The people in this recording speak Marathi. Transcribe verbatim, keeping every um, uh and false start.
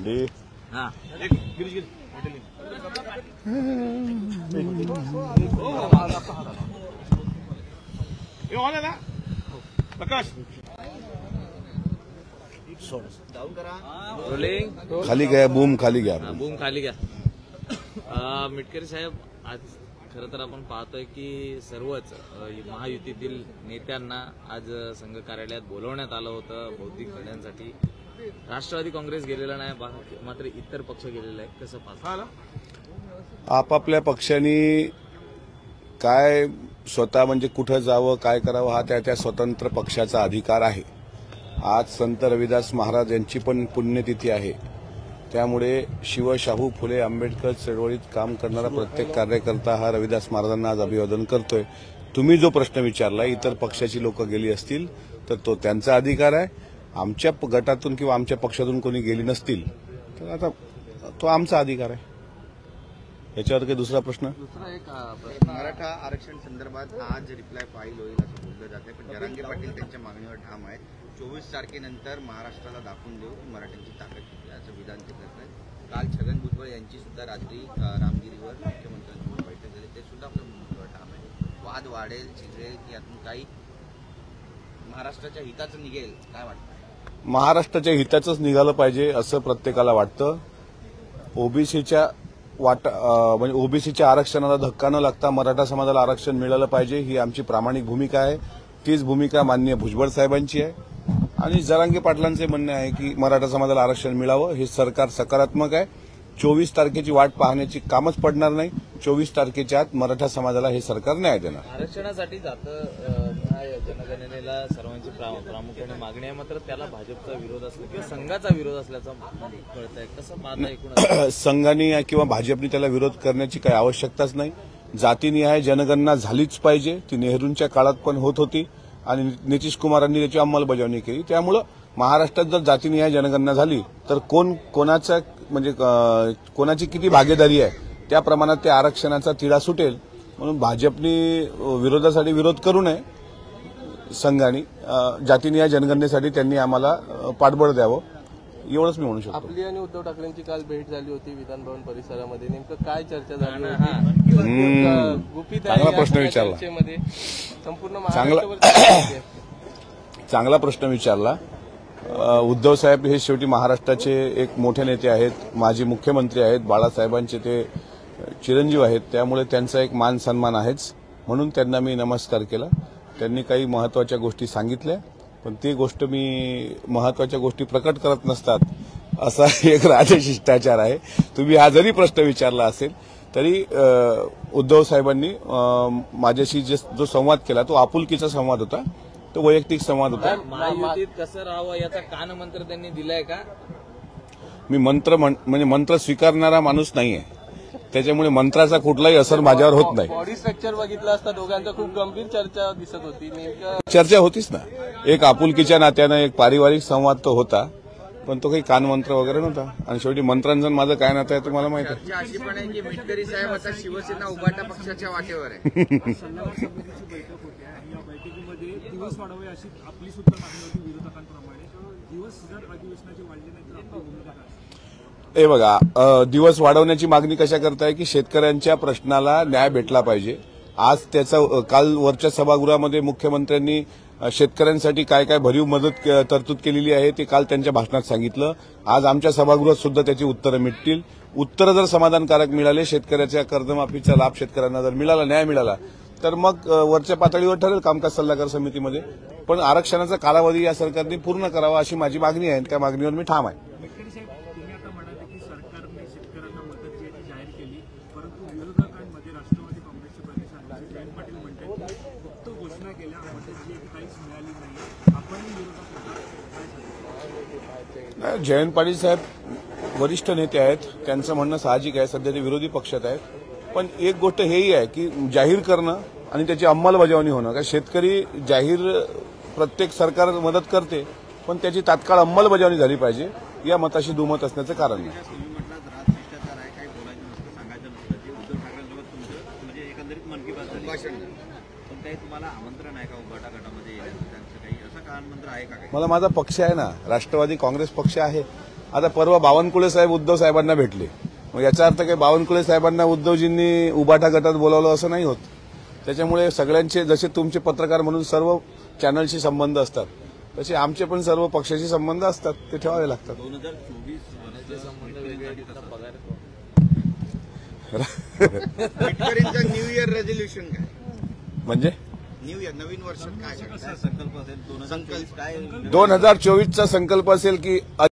अंडी हां प्रकाश रोलिंग खाली गया बूम खाली गया बूम खाली घ्या. मिटकरी साहेब, आज खरं तर आपण पाहतोय की सर्वच महायुतीतील नेत्यांना आज संघ कार्यालयात बोलवण्यात आलं होतं बौद्धिक लढ्यांसाठी. राष्ट्रवादी काँग्रेस गेलेला नाही, मात्र इतर पक्ष गेलेला आहे. कसं पाहता? आपापल्या पक्षांनी काय स्वतः म्हणजे कुठं जावं काय करावं हा त्या त्या स्वतंत्र पक्षाचा अधिकार आहे. आज संत रविदास महाराज यांची पण पुण्यतिथी आहे. त्यामुळे शिव शाहू फुले आंबेडकर चळवळीत काम करणारा प्रत्येक कार्यकर्ता हा रविदास महाराजांना आज अभिवादन करतोय. तुम्ही जो प्रश्न विचारला इतर पक्षाची लोक गेली असतील तर तो त्यांचा अधिकार आहे. आमच्या गटातून किंवा आमच्या पक्षातून कोणी गेली नसतील तर आता तो आमचा अधिकार आहे. याच्यावर काही दुसरा प्रश्न? दुसरा एक मराठा आरक्षण संदर्भात आज रिप्लाय फाईल होईल असं बोललं जाते, पण जरांगे पाटील त्यांच्या मागणीवर ठाम आहेत. चोवीस तारखेनंतर महाराष्ट्राला दाखवून देऊ की मराठ्यांची ताकद किती असं विधान ते करत आहेत. काल छगन भुजबळ यांची सुद्धा रात्री रामगिरीवर मुख्यमंत्र्यांसोबत बैठक झाली, ते सुद्धा आपल्या मुद्द्यावर ठाम आहे. वाद वाढेल चिघळेल की यातून काही महाराष्ट्राच्या हिताचं निघेल, काय वाटतं? महाराष्ट्राच्या हिताचंच निघालं पाहिजे असं प्रत्येकाला वाटतं. ओबीसीच्या वाट म्हणजे ओबीसीच्या आरक्षणाला धक्का न लागता मराठा समाजाला आरक्षण मिळालं पाहिजे ही आमची प्रामाणिक भूमिका आहे. तीच भूमिका माननीय भुजबळ साहेबांची आहे. आणि जरांगे पाटलांचे म्हणणे आहे की मराठा समाजाला आरक्षण मिळावं. हे सरकार सकारात्मक आहे. चोवीस तारखेची वाट पाहण्याची कामच पडणार नाही. चोवीस तारखेच्या आत मराठा समाजाला हे सरकार न्याय देणार. आरक्षणासाठी जातं जनगणनेला सर्वांची प्रामुख्याने मागणी आहे, मात्र त्याला भाजपचा विरोध असला किंवा संघाचा विरोध असल्याचं कळत आहे. कसं पाहता एकूण? संघाने किंवा भाजपने त्याला विरोध करण्याची काही आवश्यकताच नाही. जातीनिहाय जनगणना झालीच पाहिजे. ती नेहरूंच्या काळात पण होत होती आणि नितीश कुमारांनी त्याची अंमलबजावणी केली. त्यामुळं महाराष्ट्रात जर जातीनिहाय जनगणना झाली तर कोण कोणाचा म्हणजे कोणाची किती भागीदारी आहे त्या प्रमाणात त्या आरक्षणाचा तिढा सुटेल. म्हणून भाजपने विरोधासाठी विरोध करू नये. संघाने जातीनिहाय जनगणनेसाठी त्यांनी आम्हाला पाठबळ द्यावं एवढंच मी म्हणू शकतो. आपली आणि उद्धव ठाकरेंची काल भेट झाली होती विधानभवन परिसरामध्ये. नेमकं काय चर्चा झाली होती? गुपित चांगला प्रश्न विचारला. संपूर्ण चांगला चांगला प्रश्न विचारला. उद्धव साहेब हे शेवटी महाराष्ट्राचे एक मोठे नेते आहेत, माजी मुख्यमंत्री आहेत, बाळासाहेबांचे ते चिरंजीव आहेत. त्यामुळे त्यांचा एक मान सन्मान आहेच. म्हणून त्यांना मी नमस्कार केला. त्यांनी काही महत्वाच्या गोष्टी सांगितल्या, पण ती गोष्ट मी महत्वाच्या गोष्टी प्रकट करत नसतात असा एक राजशिष्टाचार आहे. तुम्ही हा जरी प्रश्न विचारला असेल तरी उद्धव साहेबांनी माझ्याशी जो संवाद केला तो आपुलकीचा संवाद होता, तो वैयक्तिक संवाद होता. महायुतीत कसं राहावं याचा कानमंत्र त्यांनी दिलाय का? मी मंत्र म्हणजे मंत्र स्वीकारणारा माणूस नाहीये, त्याच्यामुळे मंत्राचा कुठलाही असर माझ्यावर होत नाही. बॉडी स्ट्रक्चर बघितलं असता दोघांचा खूप गंभीर चर्चा दिसत होती. नेमकं चर्चा होतीच ना. एक आपुलकीच्या नात्यानं एक पारिवारिक संवाद तो होता, पण तो काही कानमंत्र वगैरे नव्हता. आणि शेवटी मंत्रांचं माझं काय नातं आहे तुम्हाला माहिती आहे. अशी पण आहे की मिटकरी साहेब आता शिवसेना उभाटा पक्षाच्या वाटेवर आहे. दिवस वाढावे अशी आपली सुद्धा मागणी होती विरोधकांप्रमाणे. दिवस जर अधिवेशनाचे वाढले नाही तर आपली भूमिका काय? हे बघा, दिवस वाढवण्याची मागणी कशा करताय की शेतकऱ्यांच्या प्रश्नाला न्याय भेटला पाहिजे. आज त्याचा काल वरच्या सभागृहामध्ये मुख्यमंत्र्यांनी शेतकऱ्यांसाठी काय काय भरीव मदत तरतूद केलेली आहे ते काल त्यांच्या भाषणात सांगितलं. आज आमच्या सभागृहात सुद्धा त्याची उत्तरं मिळतील. उत्तरं जर समाधानकारक मिळाले, शेतकऱ्याच्या कर्जमाफीचा लाभ शेतकऱ्यांना जर मिळाला, न्याय मिळाला, तर मग वरच्या पातळीवर ठरेल कामकाज सल्लागार समितीमध्ये. पण आरक्षणाचा कालावधी या सरकारने पूर्ण करावा अशी माझी मागणी आहे. त्या मागणीवर मी ठाम आहे. मिटकरी साहेब, तुम्ही आता म्हणाले की सरकारने शेतकऱ्यांना मदत जी आहे ती जाहीर केली, परंतु विरोधकांमध्ये राष्ट्रवादी काँग्रेसचे प्रदेश अध्यक्ष जयंत पाटील म्हणतात की फक्त घोषणा केल्या, मदत जी आहे काहीच मिळाली नाही. आपणही विरोधात जयंत पाटील साहेब वरिष्ठ नेते आहेत, त्यांचं म्हणणं साहजिक आहे. सध्या ते विरोधी पक्षात आहेत. पण एक गोष्ट हेही आहे की जाहीर करणं आणि त्याची अंमलबजावणी होणं. कारण शेतकरी जाहीर प्रत्येक सरकार मदत करते, पण त्याची तात्काळ अंमलबजावणी झाली पाहिजे या मताशी दुमत असण्याचं कारण नाही. मला माझा पक्ष आहे ना, राष्ट्रवादी काँग्रेस पक्ष आहे. आता परवा बावनकुळे साहेब उद्धव साहेबांना भेटले, मग याचा अर्थ काही बावनकुळे साहेबांना उद्धवजींनी उबाटा गटात बोलावलं असं नाही होत. त्याच्यामुळे सगळ्यांचे, जसे तुमचे पत्रकार म्हणून सर्व चॅनलशी संबंध असतात, तसे आमचे पण सर्व पक्षाशी संबंध असतात, ते ठेवावे लागतात. दोन हजार चोवीस संबंध वेगळे पगार मिटकरींचा न्यू इयर रेझोल्युशन काय म्हणजे न्यू इयर नवीन वर्षात काय संकल्प असेल? संकल्प काय दोन हजार चोवीसचा संकल्प असेल की